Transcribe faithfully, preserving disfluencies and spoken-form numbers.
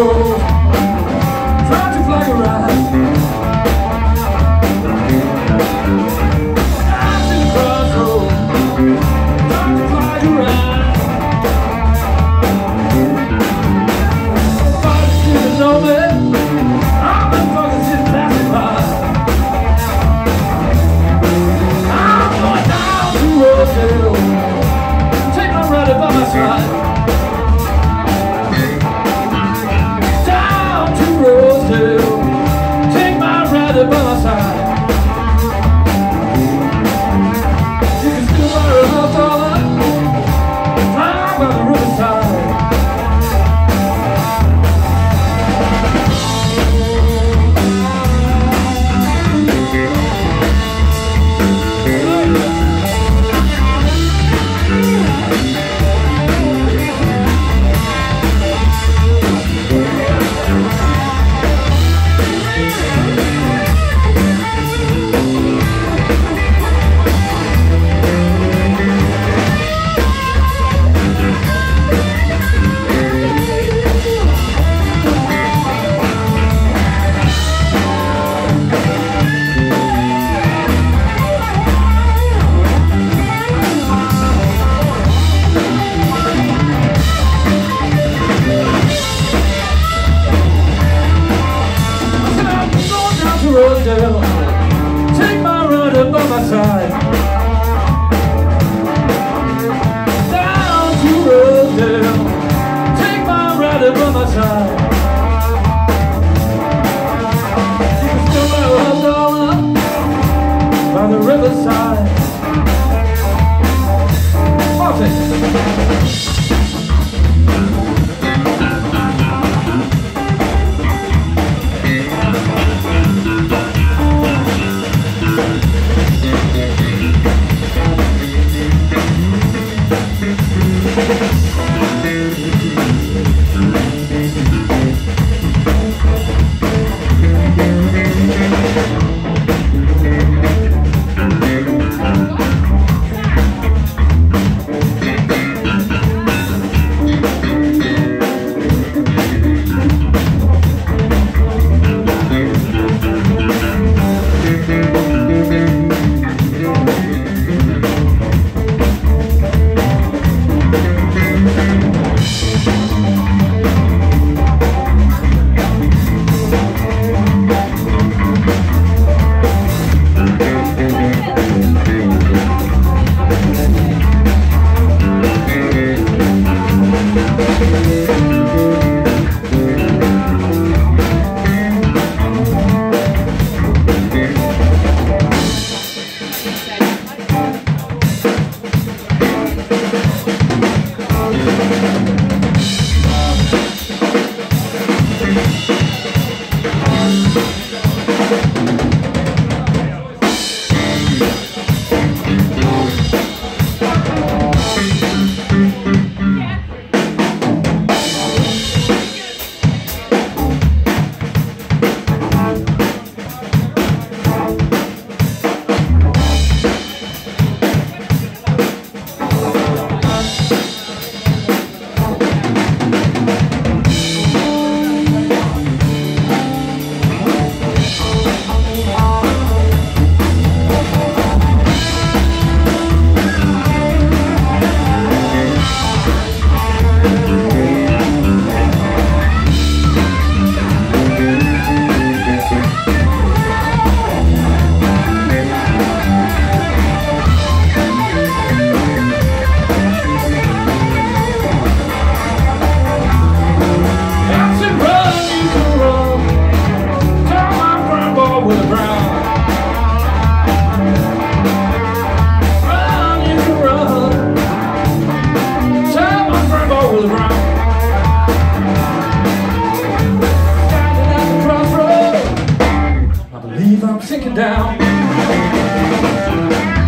crossroads, trying to flag a ride. I'm to the crossroads, trying to flag a ride. Nobody's gonna know me. I'm the fucking shit passing by. I'm going down to Rosedale, take my rider by my side. Take my rider by my side. You can still buy a half dollar right by the riverside. Take my rider by my side. Down to Rosedale, take my rider by my side. You can still buy a half dollar by the riverside. Martin. I'm sinking down.